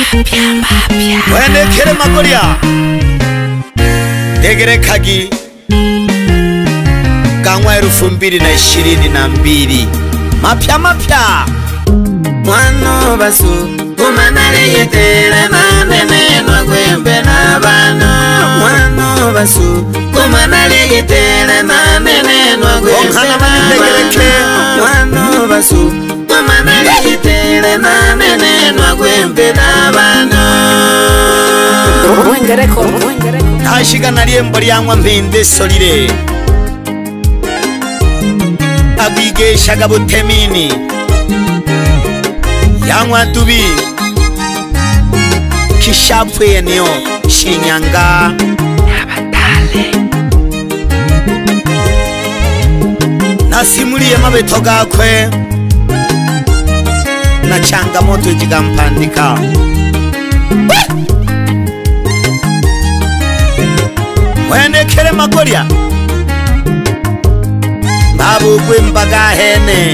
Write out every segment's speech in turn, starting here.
Wende kere magoria Degere kagi Kangwa 2022 Mapya Mwano basu Kumanale yetere manene Nwagwembe na bano Mwano basu Kumanale yetere manene Nwagwembe na bano Mwano basu Kumanale yetere manene Nwagwembe na bano Tashiga naliembo lyangwa mpinde solire Abigeshaga butemini Yangwa tubi Kishapwe yenio Shinyanga Nabatale Nasimulie mabeto gakwe Na changamoto jigampandika Wende kere magoria Babu kwimbaga hene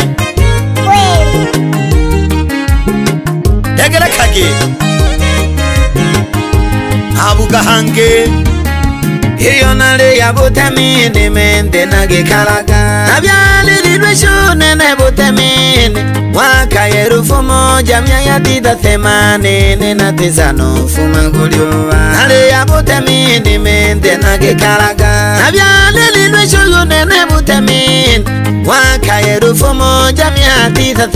Degere kage Abu gahange Iyo nale ya butemini mende nage kalaga Nabyali lidweshune ne butemini Mwaka yerufu moja miaya tita 89 fuma guliwa Nale ya butemini mende nage kalaga Nabyali lidweshune ne butemini Mwaka yerufu moja miaya tita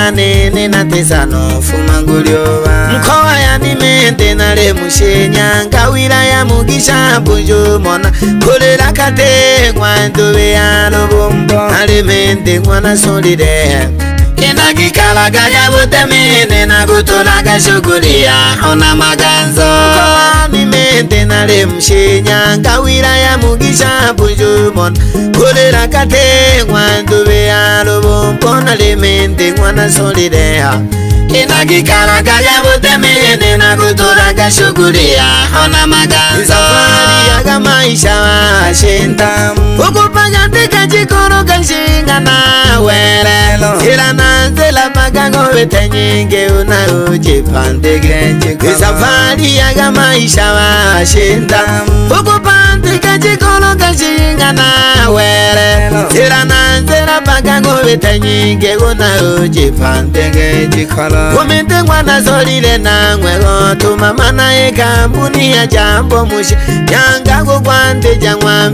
89 fuma guliwa Mkoa ya ni mende nale Mushinyanga wilaya Mugisha Bujumona Kulera kate Ngwandobe ya lubumbo Nale mende ngwana solide Kena kikalaga ya butemini na kutulaga shukuria Ona maganzo Mkoa ni mende nale Mushinyanga wilaya Mugisha Bujumona Kulera kate Ngwandobe ya lubumbo Nale mende ngwana solide Kena kikalaga ya butemini na kutulaga shukuria Ona maganzo Safari yaga maisha wa shintamu Ukupanga tika chikoro kanshinga na werelo Hila nanzela magango wete nyinge una ujipandike chikoro Safari yaga maisha wa shintamu Ukupanga tika chikoro kanshinga na werelo Hila nanzela magango wete nyinge una ujipandike chikoro Kumite ngwana solile na ngwego Tumamana ekambuni ya jambo mushi Nyanga kukwante jangwa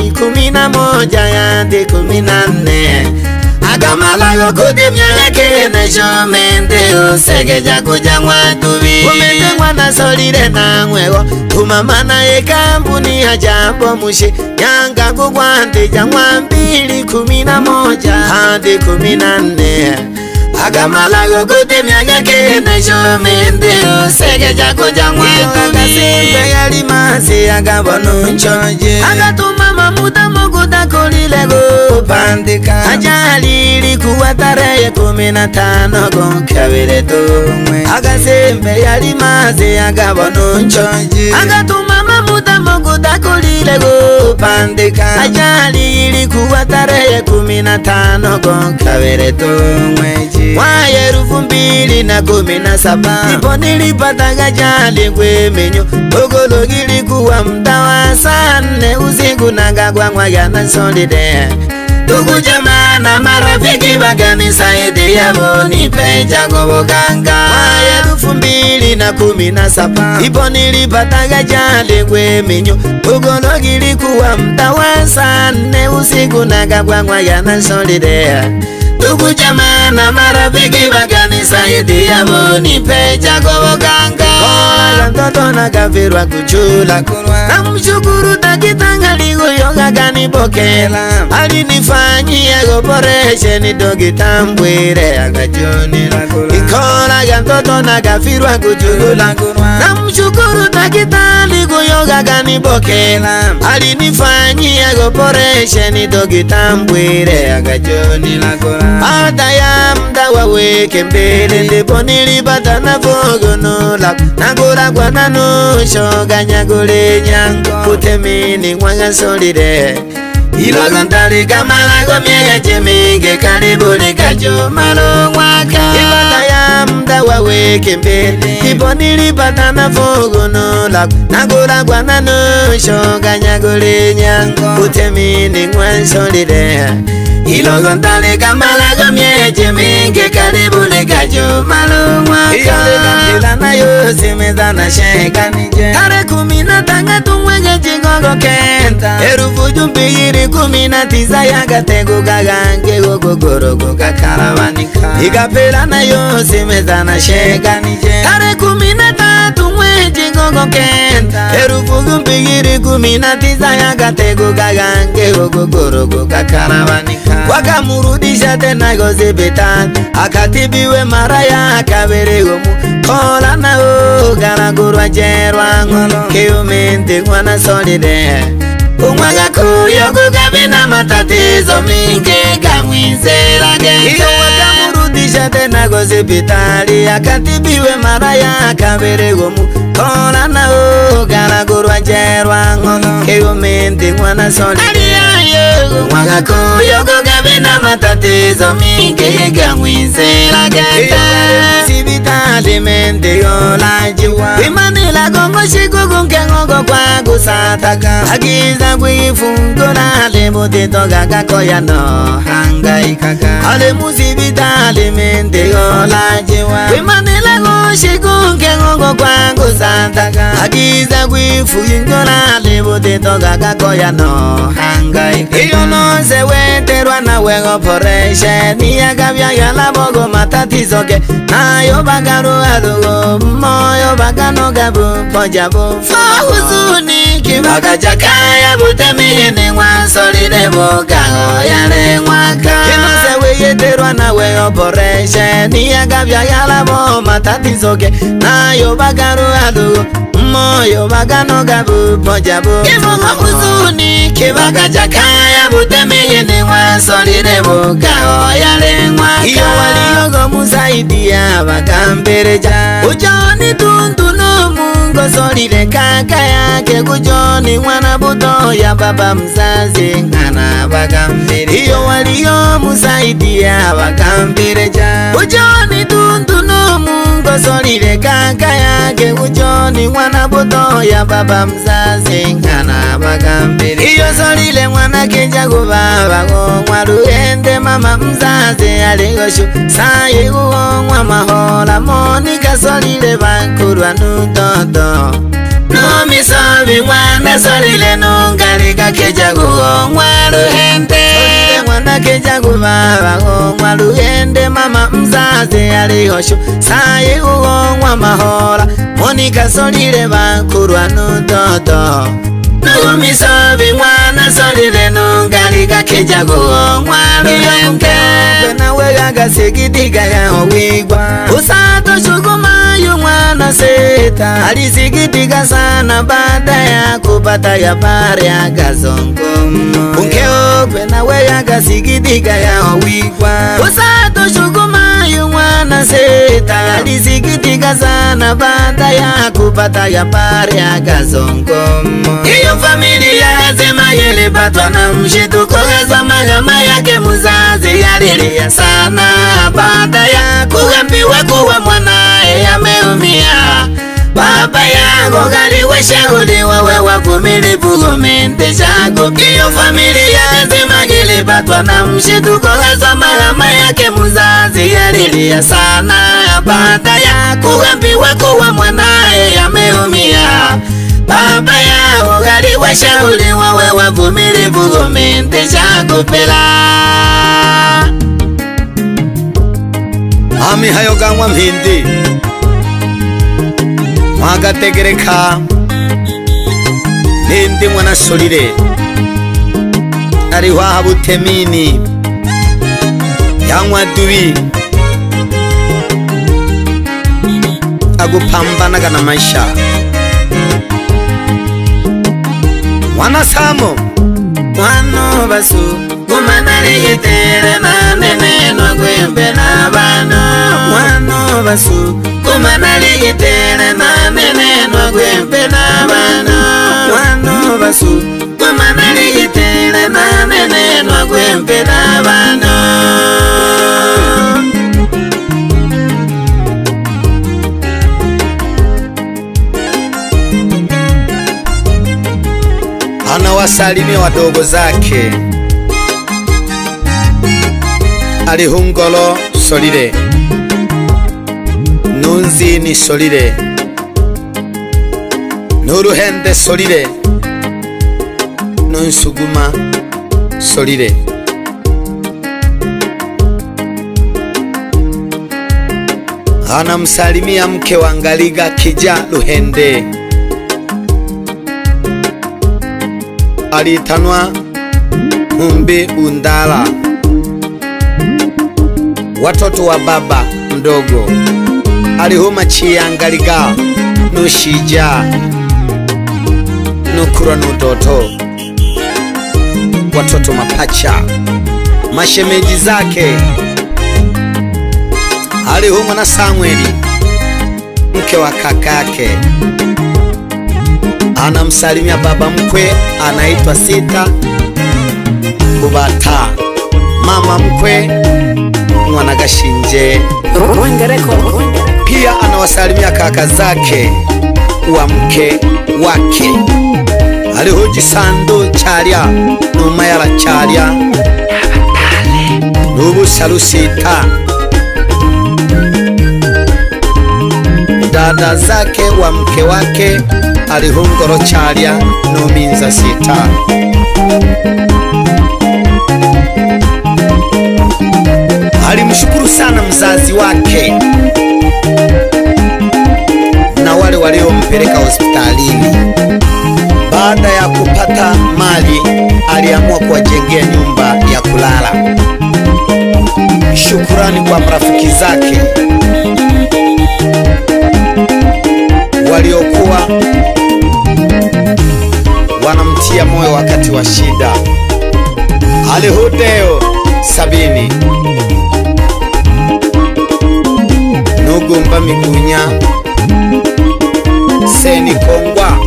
211 yande 14 Agamala yokudi myake na shomende Usege jaku jangwa tubi Kumite ngwana solile na ngwego Tumamana ekambuni ya jambo mushi Nyanga kukwante jangwa 211 yande 14 Agamala yokuti myagake na shomende Usege jako jangwa Akasimbe yali masi agabonu nchoje Agatuma mamuta mokuta kulile kupandika Ajali likuwa tarehe 15 Gonkabire tumwe Akasimbe yali masi agabonu nchoje Agatuma mamuta mokuta kulile kupandika Ajali likuwa tarehe 15 Gonkabire tumwe Mwaye 2017 Nipo nilipata gajali kwemenyo Ogolo gilikuwa mtawa sane Usiku nagagwa ngwaga na solide Tuku jamana marafiki bagani saidi yabo Nipeja goboganga Mwaye 2017 Nipo nilipata gajali kwemenyo Ogolo gilikuwa mtawa sane Usiku nagagwa ngwaga na solide Tuku jamana marafiki bagani saidi yabo Nipeja goboganga Kola mtoto na kafirwa kuchula kunwa Na mshukuru takitanga ligo yoga gani pokela Alinifanyia goporesheni dogi tambwire Agajoni la kula Kola mtoto na kafirwa kuchula kunwa Na mshukuru takitanga ligo yoga gani pokela Alinifanyia goporesheni dogi tambwire Agajoni la kula Ata ya mda waweke mbele Ndipo nilipata na fogono la Nagura kwa nanu shoga nyagule nyango Kutemini mwanga solide Ilogontali kamala gomye cheminge karibu likajo malo mwaka. Ibata ya mda wa weke mbele ipo nilipata na fogono lako nagura kwa nano shoga nyagule nyango utemini mwansolidea. Ilogontali kamala gomye cheminge karibu likajo malo mwaka. Ilogontila na yose mezana sheka nije kare 15 tumwege chingogo kenta erufu jumbiri 19 yagatego gagange gogogorogo gakarabanika igapela na yose mezana sheka nije kare 13 mwege chingogo kenta erufu jumbiri 19 yagatego gagange gogogorogo gakarabanika wakamurudisha tena gozibetani akatibiwe mara ya kabere gomu kola na o garagurwa jerwa ngolo kiumente mwana solide umwaga kuyogo gabina matatizo mingi kamwizera gete iyo wakamurudisha tena gozibitali akatibiwe mara ya kabere gomu kola na o garagurwa jerwa ngolo kiumente mwana solide umwaga kuyogo gabina matatizo mingi kamwizera gete Sibitalimente yola jiwa Imanila gongo shikugu kengogo kwa kusataka Hagiza kuifungola lebote toga kakoya no hangaikaka Ale musibitalimente yola jiwa Imanila gongo shikugu kengogo kwa kusataka Hagiza kuifungola lebote toga kakoya no hangaikaka Iyo no se weterwa na wego poreshe Niya gabya yala bogo matatizo ke Ayo bagaru adugo moyo bagano gabu pojabu Fahuzuni kibaga jakaya butemini Wasolide boga oyale mwaka Kino sewe yeterwa na we operation Niya gabya yala bo matatizo ke Ayo bagaru adugo moyo bagano gabu pojabu Fahuzuni kibaga jakaya butemini Wasolide boga oyale mwaka Iyo waliyogo musaidia bakambereja Ujoni tuntuno mungo solide kaka yake Kujoni mwana buto ya baba mzazi ngana bakambereja Iyo waliyo musaidia bakambereja Ujoni tuntuno mungo solide kaka yake Ujoni mwana buto ya baba mzazi ngana bakambereja Iyo solile mwana kenja kubaba Mwaruende mama mzazi aligoshu Saye uongwa mahola Monika solile bankurwa nutoto Numisobi mwana solile nungalika keja uongwa ruhende Solile mwana keja kubaba Mwaruende mama mzazi aligoshu Saye uongwa mahola Monika solile bankurwa nutoto Numisobi mwana solile nungalika keja uongwa ruhende Pena wega gasegidiga ya owigwa Usato shuguma yu mwana seta Alisigidiga sana baada ya kupata ya pare ya gazongomo Unkeo pena wega gasegidiga ya owigwa Usato shuguma yu mwana seta Alisigidiga sana baada ya kupata ya pare ya gazongomo Iyo familia zema yilipatwa na mshituko Heza magama yake muzazi yalilia sana Baada ya kuambiwa kuwa mwanae ameumia Baba yangu galiwe shahudi wawe wavumilivu gumente shago Iyo familia zima yilipatwa na mshituko Heza magama yake muzazi yalilia sana Baada ya kuambiwa kuwa mwanae ameumia Baba yangu galiwe shahudi wawe wavumilivu gumente shago pela Ami hayo gangwa mhindi Mwagategereka Nindi mwana solide Ariwaha butemini Yangwa duwi Agupambanaga na maisha Mwana samo Wano basu Kumanari yitere na nene no gwembe na bano Wano basu Kumanari yitere na nene no gwembe na bano Wano basu Kumanari yitere na nene mpena bano anawasalimia wadogo zake. Alihungolo solile, Nunzini solile, Nuruhende solile, Nunsuguma solile. Anamsalimia mke wa Ngaliga Kija Luhende. Alitanwa Mumbi Undala. Watoto wa baba mdogo alihuma Chiangaliga Nushija Nukura Nudoto. Watoto mapacha mashemeji zake alihuma na Samueli mke wa kakake. Anamsalimia baba mkwe anaitwa Sita Kubata, mama mkwe Mwanagashinje. Pia anawasalimia kaka zake wa mke wake. Alihoji Sandu Charia Numayala Charia Nubu Salusita. Dada zake wa mke wake Alihungoro Charia Numinza Sita. Alimshukuru sana mzazi wake na wale waliompeleka hospitalini. Baada ya kupata mali, aliamua kuwajengea nyumba ya kulala. Shukrani kwa marafiki zake waliokuwa wanamtia moyo wakati wa shida. Alihudeo Sabini Nugumba Migunya Seni Kongwa.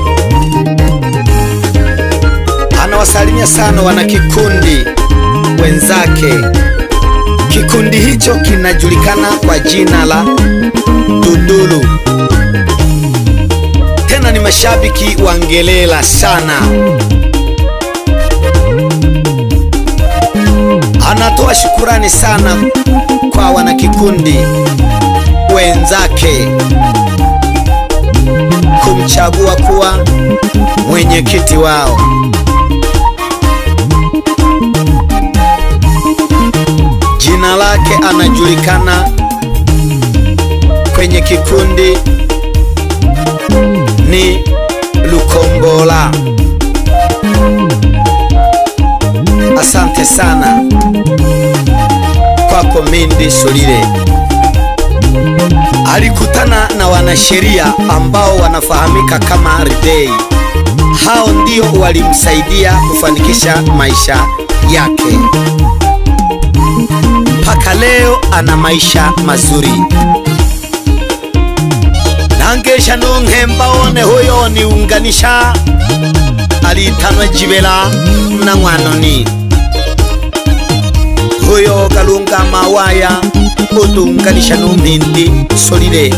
Anawasalimia sana wanakikundi wenzake. Kikundi hicho kinajulikana kwa jina la Dudulu. Tena ni mashabiki wa Ngelela sana. Anatoa shukurani sana kwa wanakikundi wenzake kumchagua kuwa mwenyekiti wao. Jina lake anajulikana kwenye kikundi ni Lukombola. Asante sana kwako Mindi Solile. Alikutana na wanasheria ambao wanafahamika kama Ridei. Hao ndio walimsaidia kufanikisha maisha yake. Mpaka leo ana maisha mazuri. Nangesha nonghemba one huyo ni unganisha. Alitanwa Jibela na Mwanoni. Huyo Kalunga Mawaya utunganisha Mindi Solile.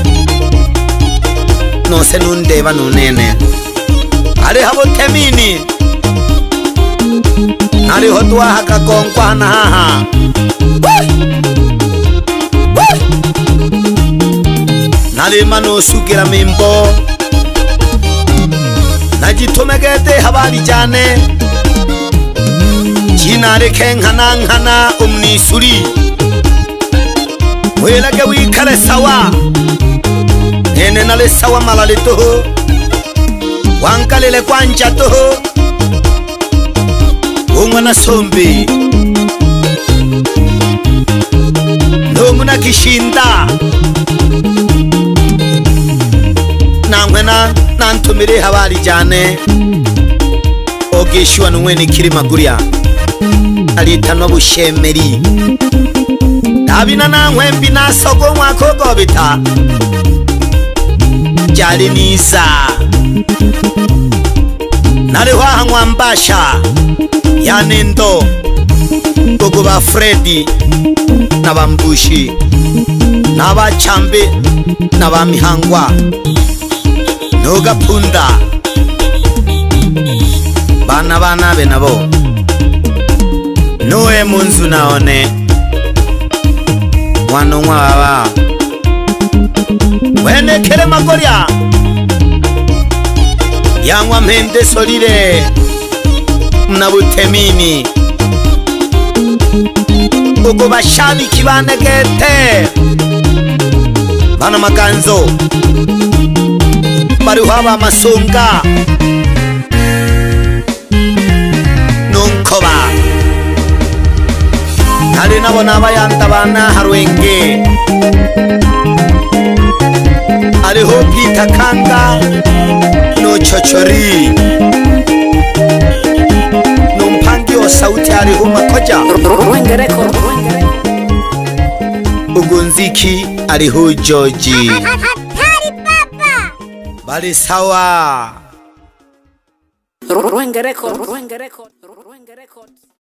Nose nundeba nunene. Aliho Temini. Aliho Tuahaka Konkwa na haha. Nalimano Sugira Mimbo. Najitomegete habari jane. Jinare Kenghana Nghana Umnisuri. Mwelage wikale sawa. Nene nale sawa malale toho. Wankalele kwancha toho. Umwana sombi Nomuna kishinda Namwena nantumire habari jane. Ogeshwa numweni Kirima Guria. Alitanwa Bushemeri. Dabina namwembi nasogo mwakogo bita. Jali nisa Naliwaha Mwambasha Yanendo Gogo ba Freddy na Bambushi na ba Chambe na ba Mihangwa Noga Punda bana be nabo Noe Munzu naone Wano baba Wene kere magoria Yangwa mende solide Mnabutemini Ugo bashabi kibane gete Bana maganzo Baruhaba masunga Nunkoba Nali nabona bayanta bana harwenge Aliho Peter Kanga No chochori Numpangi o sauti aliho Makoja Ugunziki aliho Georgie Bali sawa Ruenge record